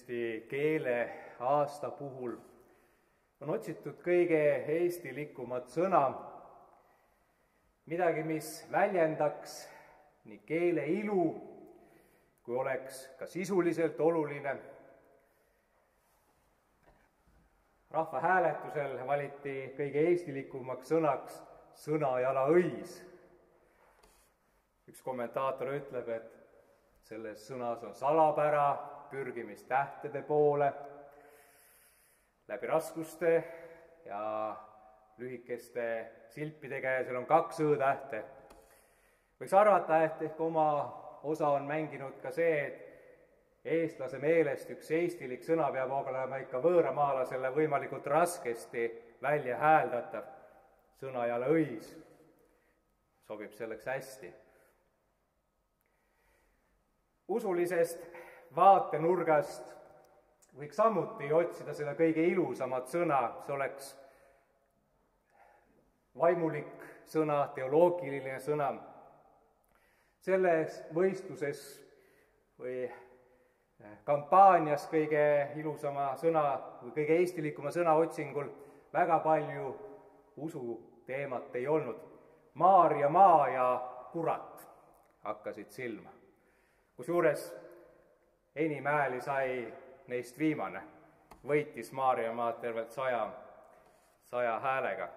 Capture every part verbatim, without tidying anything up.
Eesti keele aasta puhul on otsitud kõige eestilikumat sõna, midagi, mis väljendaks nii keele ilu, kui oleks ka sisuliselt oluline. Rahvahääletusel valiti kõige eestilikumaks sõnaks sõnajalaõis. Üks kommentaator ütleb, et selles sõnas on salapära, pürgimist tähtede poole, läbi raskuste ja lühikeste silpidega, ja seal on kaks õ-tähte. Võiks arvata, et ehk oma osa on mänginud ka see, et eestlase meelest üks eestilik sõna peab olema ikka võõramaalasele võimalikult raskesti välja hääldatav. Sõnajalaõis sobib selleks hästi. Usulisest vaatenurgast võiks samuti otsida seda kõige ilusamat sõna, see oleks vaimulik sõna, teoloogiline sõna. Selles võistluses või kampaanias kõige ilusama sõna või kõige eestilikuma sõna otsingul väga palju usuteemat ei olnud. Maarja, maa ja kurat hakkasid silma. Kusjuures enim hääli sai neist viimane, võitis Maarja maad tervelt saja, saja häälega.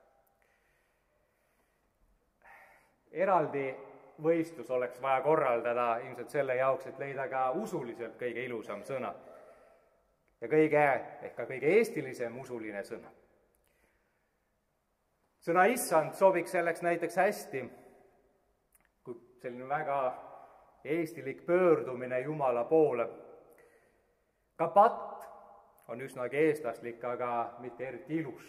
Eraldi võistlus oleks vaja korraldada ilmselt selle jaoks, et leida ka usuliselt kõige ilusam sõna ja kõige, ehk ka kõige eestilisem usuline sõna. Sõna issand sobiks selleks näiteks hästi, kui selline väga eestilik pöördumine Jumala poole. Ka patt on üsnagi eestlaslik, aga mitte eriti ilus.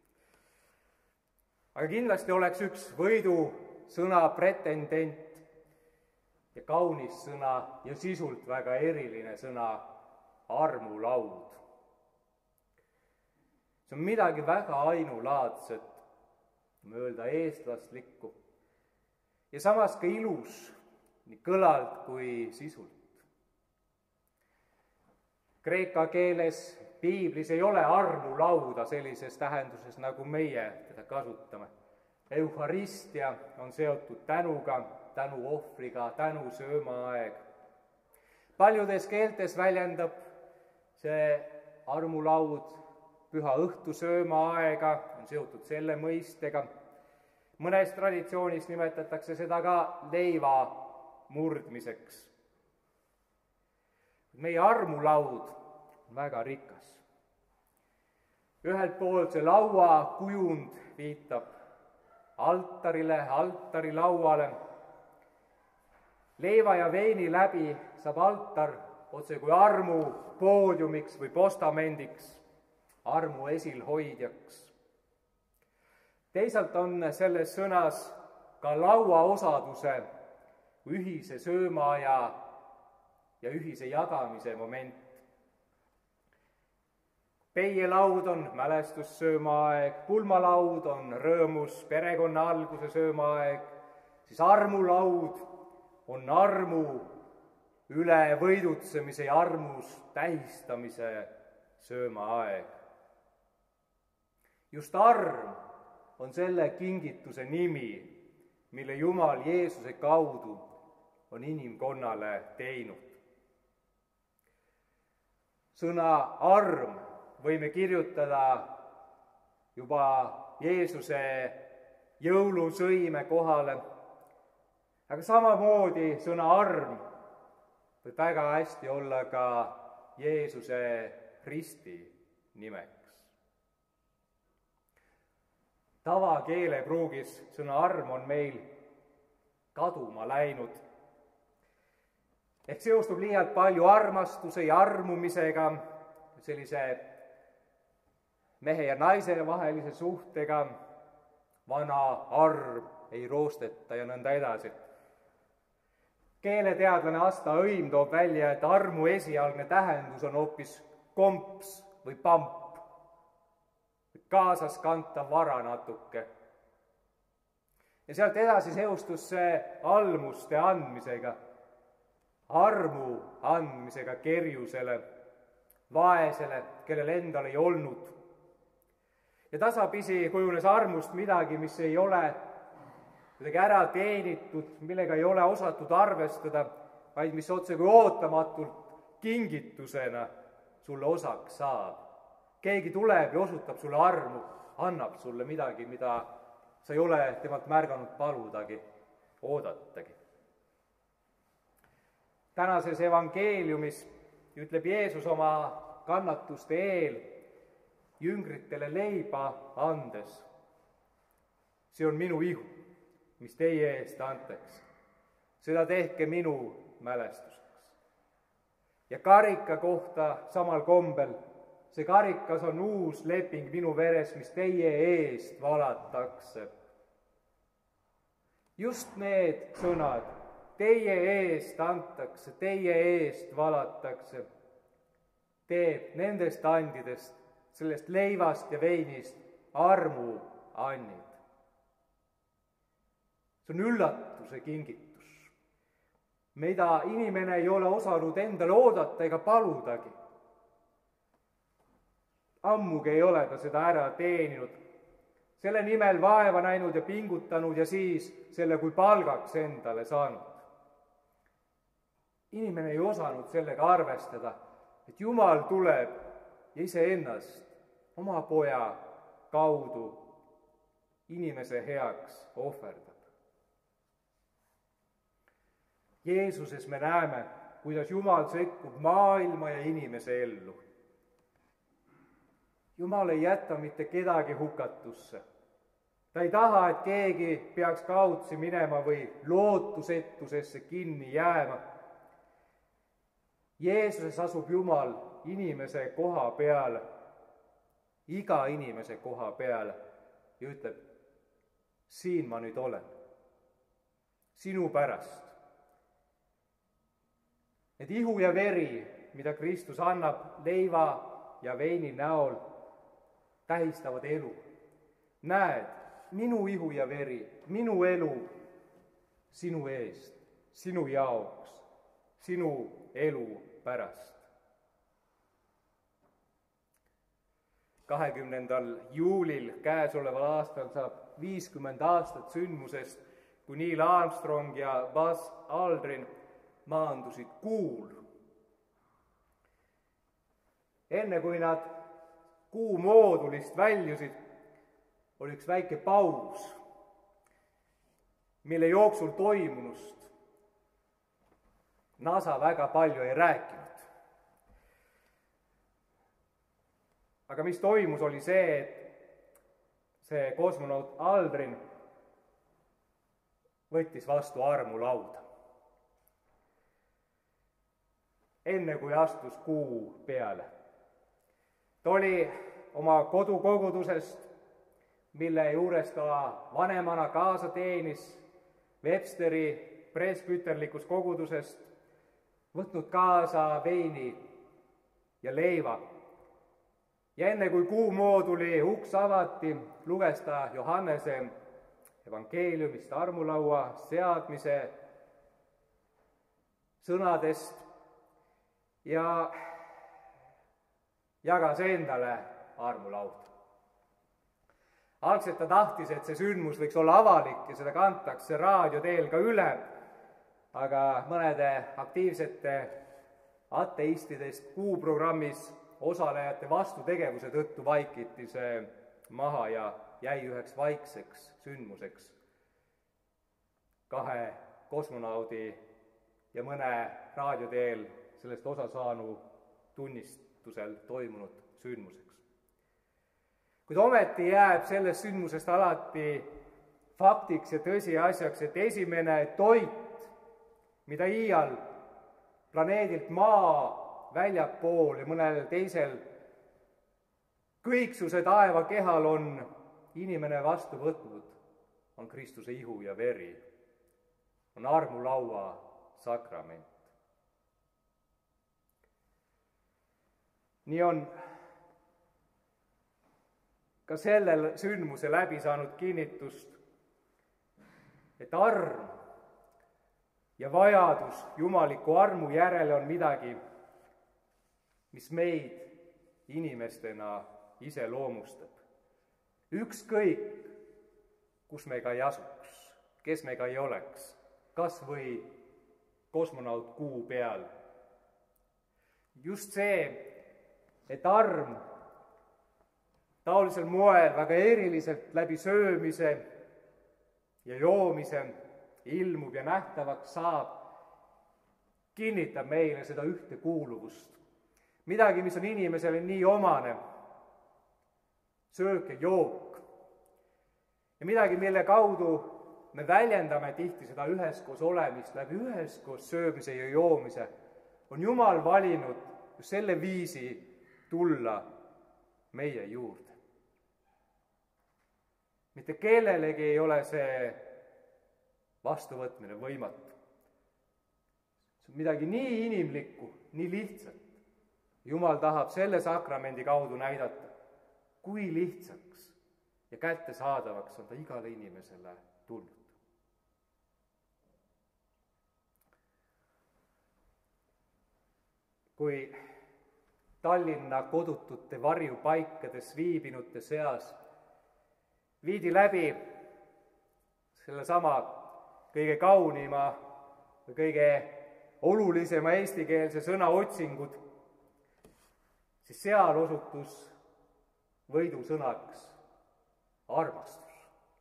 Aga kindlasti oleks üks võidusõna pretendent ja kaunis sõna ja sisult väga eriline sõna armulaud. See on midagi väga ainulaadset, öelda eestlaslikku ja samas ka ilus, nii kõlalt kui sisult. Kreeka keeles piiblis ei ole armulauda sellises tähenduses, nagu meie teda kasutame. Euharistia on seotud tänuga, tänuohvriga, tänusöömaaeg. Paljudes keeltes väljendab see armulaud püha õhtusöömaaega, on seotud selle mõistega. Mõnes traditsioonis nimetatakse seda ka leiva murdmiseks. Meie armulaud on väga rikas. Ühelt poolt see laua kujund viitab altarile, altarilauale. Leiva ja veini läbi saab altar otse kui armu poodiumiks või postamendiks, armu esilhoidjaks. Teisalt on selles sõnas ka lauaosaduse ühise sööma ja, ja ühise jagamise moment. Peielaud on mälestussöömaaeg, pulmalaud on rõõmus perekonna alguse söömaaeg, siis armulaud on armu üle võidutsemise ja armus tähistamise söömaaeg. Just arm on selle kingituse nimi, mille Jumal Jeesuse kaudu on inimkonnale teinud. Sõna arm võime kirjutada juba Jeesuse jõulusõime kohale, aga samamoodi sõna arm võib väga hästi olla ka Jeesuse risti nimeks. Tavakeelepruugis sõna arm on meil kaduma läinud. Ehk seostub liialt palju armastuse ja armumisega, sellise mehe ja naise vahelise suhtega, vana arm ei roosteta ja nõnda edasi. Keeleteadlane Asta Õim toob välja, et armu esialgne tähendus on hoopis komps või pamp, kaasas kantav vara natuke. Ja sealt edasi seostus see almuste andmisega, armu andmisega kerjusele vaesele, kellel endal ei olnud. ja tasapisi kujunes armust midagi, mis ei ole kuidagi ära teenitud, millega ei ole osatud arvestada, vaid mis otse kui ootamatult kingitusena sulle osaks saab. keegi tuleb ja osutab sulle armu, annab sulle midagi, mida sa ei ole temalt märganud paludagi, oodatagi. tänases evangeeliumis ütleb Jeesus oma kannatuste eel jüngritele leiba andes: see on minu ihu, mis teie eest antakse. seda tehke minu mälestuseks. ja karika kohta samal kombel: see karikas on uus leping minu veres, mis teie eest valatakse. just need sõnad, teie eest antakse, teie eest valatakse, teeb nendest andidest, sellest leivast ja veinist armuannid. see on üllatuse kingitus, mida inimene ei ole osanud endale oodata ega paludagi. ammugi ei ole ta seda ära teeninud, selle nimel vaeva näinud ja pingutanud ja siis selle kui palgaks endale saanud. inimene ei osanud sellega arvestada, et Jumal tuleb ja iseennast oma poja kaudu inimese heaks ohverdab. Jeesuses me näeme, kuidas Jumal sekkub maailma ja inimese ellu. Jumal ei jäta mitte kedagi hukatusse. ta ei taha, et keegi peaks kaotsi minema või lootusetusesse kinni jääma. Jeesuses asub Jumal inimese koha peale, iga inimese koha peale ja ütleb: siin ma nüüd olen, sinu pärast. et ihu ja veri, mida Kristus annab leiva ja veini näol, tähistavad elu. näed, minu ihu ja veri, minu elu sinu eest, sinu jaoks, sinu elu pärast. kahekümnendal juulil käesoleval aastal saab viiskümmend aastat sündmusest, kui Neil Armstrong ja Buzz Aldrin maandusid Kuul. enne kui nad Kuu moodulist väljusid, oli üks väike paus, mille jooksul toimunust NASA väga palju ei rääkinud. aga mis toimus, oli see, et see kosmonaut Aldrin võttis vastu armulauda, enne kui astus Kuu peale. ta oli oma kodukogudusest, mille juures ta vanemana kaasa teenis, Websteri presbüterlikust kogudusest, võtnud kaasa veini ja leiva. ja enne kui Kuu mooduli uks avati, luges ta Johannese evangeeliumist armulaua seadmise sõnadest ja jagas endale armulauda. algselt ta tahtis, et see sündmus võiks olla avalik ja seda kantakse raadio teel ka üle, aga mõnede aktiivsete ateistidest Kuu programmis osalejate vastutegevuse tõttu vaikiti see maha ja jäi üheks vaikseks sündmuseks, kahe kosmonaudi ja mõne raadio teel sellest osa saanu tunnistusel toimunud sündmuseks. kuid ometi jääb sellest sündmusest alati faktiks ja tõsiasjaks, et esimene toit, mida iial planeedilt Maa väljapool ja mõnel teisel kõiksuse taeva kehal on inimene vastu võtnud, on Kristuse ihu ja veri, on armulaua sakrament. nii on ka sellel sündmuse läbi saanud kinnitust, et arm ja vajadus jumaliku armu järele on midagi, mis meid inimestena iseloomustab. Ükskõik, kus me ka ei asuks, kes me ka ei oleks, kas või kosmonaut Kuu peal. Just see, et arm taolisel moel väga eriliselt läbi söömise ja joomise ilmub ja nähtavaks saab, kinnitab meile seda ühtekuuluvust. Midagi, mis on inimesele nii omane, söök ja jook. Ja midagi, mille kaudu me väljendame tihti seda üheskoos olemist läbi üheskoos söömise ja joomise, on Jumal valinud just selle viisi tulla meie juurde. Mitte kellelegi ei ole see vastuvõtmine võimatu. See on midagi nii inimlikku, nii lihtsalt. Jumal tahab selle sakramendi kaudu näidata, kui lihtsaks ja kättesaadavaks on ta igale inimesele tulnud. Kui Tallinna kodutute varjupaikades viibinute seas viidi läbi sellesama kõige kaunima või kõige olulisema eestikeelse sõna otsingud, siis seal osutus võidusõnaks armastus.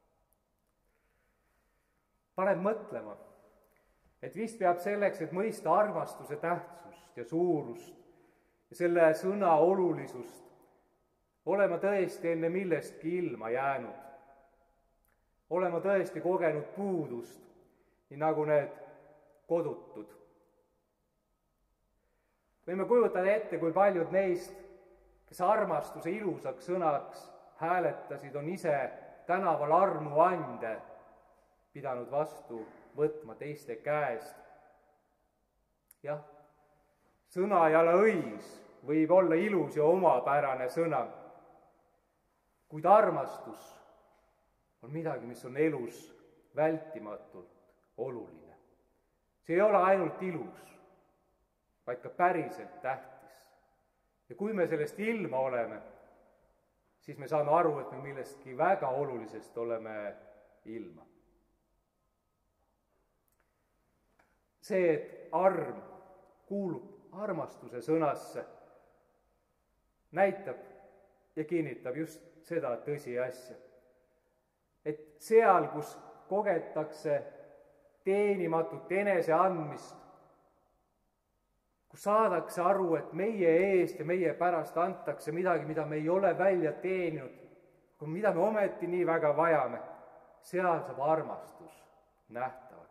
Paneb mõtlema, et vist peab selleks, et mõista armastuse tähtsust ja suurust ja selle sõna olulisust, olema tõesti enne millestki ilma jäänud. Olema tõesti kogenud puudust, nii nagu need kodutud. Võime kujutada ette, kui paljud neist, kes armastuse ilusaks sõnaks hääletasid, on ise tänaval armuande pidanud vastu võtma teiste käest. Jah, sõna jala õis võib olla ilus ja omapärane sõna, kuid armastus on midagi, mis on elus vältimatult oluline. See ei ole ainult ilus, vaid ka päriselt tähtis. Ja kui me sellest ilma oleme, siis me saame aru, et me millestki väga olulisest oleme ilma. See, et arm kuulub armastuse sõnasse, näitab ja kinnitab just seda tõsiasja, et seal, kus kogetakse teenimatut eneseandmist, kus saadakse aru, et meie eest ja meie pärast antakse midagi, mida me ei ole välja teeninud, kui mida me ometi nii väga vajame, seal saab armastus nähtavaks.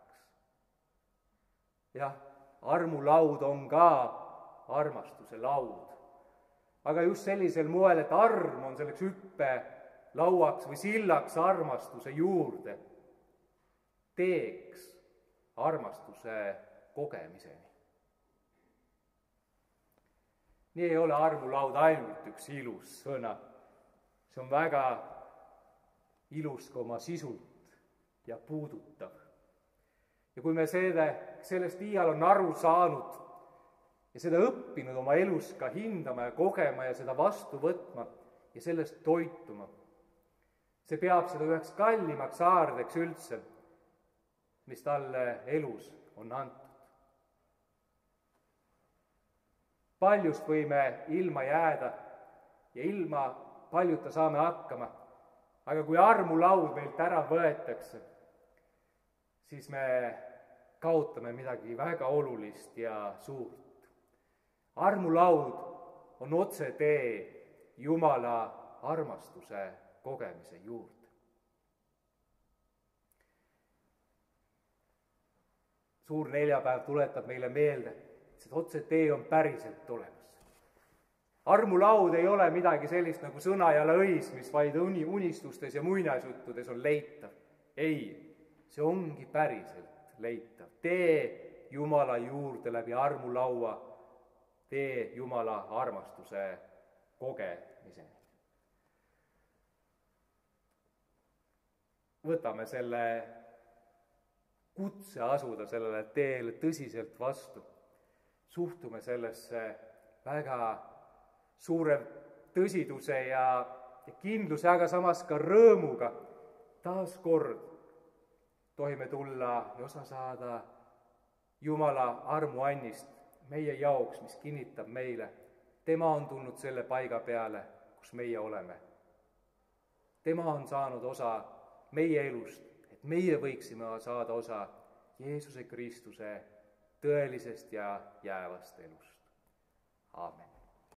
Jah, armulaud on ka armastuse laud, aga just sellisel moel, et arm on selleks hüppe lauaks või sillaks armastuse juurde, teeks armastuse kogemiseni. Nii ei ole armulaud ainult üks ilus sõna. See on väga ilus ka oma sisult ja puudutav. Ja kui me selle, sellest iial on aru saanud ja seda õppinud oma elus ka hindama ja kogema ja seda vastu võtma ja sellest toituma, see peab seda üheks kallimaks aardeks üldse, mis talle elus on antud. Paljust võime ilma jääda ja ilma paljuta saame hakkama, aga kui armulaud meilt ära võetakse, siis me kaotame midagi väga olulist ja suurt. Armulaud on otse tee Jumala armastuse kogemise juurde. Suur neljapäev tuletab meile meelde, et see otse tee on päriselt olemas. Armulaud ei ole midagi sellist nagu sõna ja lõis, mis vaid uni, unistustes ja muinasjuttudes on leitav. Ei, see ongi päriselt leitav. Tee Jumala juurde läbi armulaua, tee Jumala armastuse kogemiseni. Võtame selle kutse asuda sellele teele tõsiselt vastu. Suhtume sellesse väga suure tõsiduse ja, ja kindluse, aga samas ka rõõmuga taas kord tohime tulla ja osa saada Jumala armuannist meie jaoks, mis kinnitab meile, tema on tulnud selle paiga peale, kus meie oleme. tema on saanud osa meie elust, et meie võiksime saada osa Jeesuse Kristuse tõelisest ja jäävast elust.